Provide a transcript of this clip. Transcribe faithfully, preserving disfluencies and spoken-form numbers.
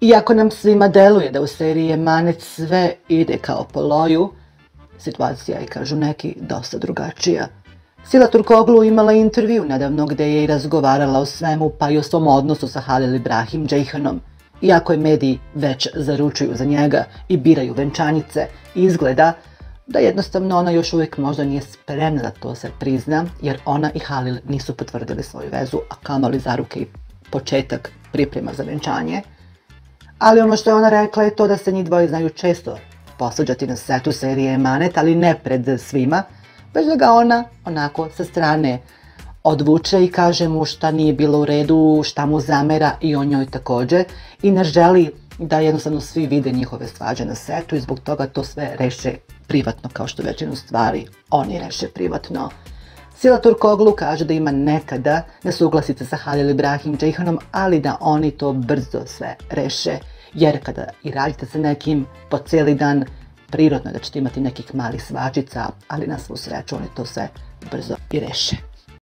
Iako nam svima deluje da u seriji Emanet sve ide kao po loju, situacija je, kažu neki, dosta drugačija. Sila Turkoglu imala intervju nedavno gde je i razgovarala o svemu, pa i o svom odnosu sa Halil Ibrahim Ceyhanom. Iako je mediji već zaručuju za njega i biraju venčanice, izgleda da jednostavno ona još uvijek možda nije spremna da to se prizna, jer ona i Halil nisu potvrdili svoju vezu, a kamoli zaruke i početak priprema za venčanje. Ali ono što je ona rekla je to da se njih dvoje znaju često posvađati na setu serije Emanet, ali ne pred svima, već da ga ona onako sa strane odvuče i kaže mu šta nije bilo u redu, šta mu zamera i on njoj također, i ne želi da jednostavno svi vide njihove svađe na setu i zbog toga to sve reše privatno, kao što većinu stvari oni reše privatno. Sila Turkoglu kaže da ima nekada nesuglasice sa Halil Ibrahim Ceyhanom, ali da oni to brzo sve reše, jer kada i radite sa nekim po cijeli dan, prirodno je da ćete imati nekih malih svačica, ali na svu sreću oni to sve brzo i reše.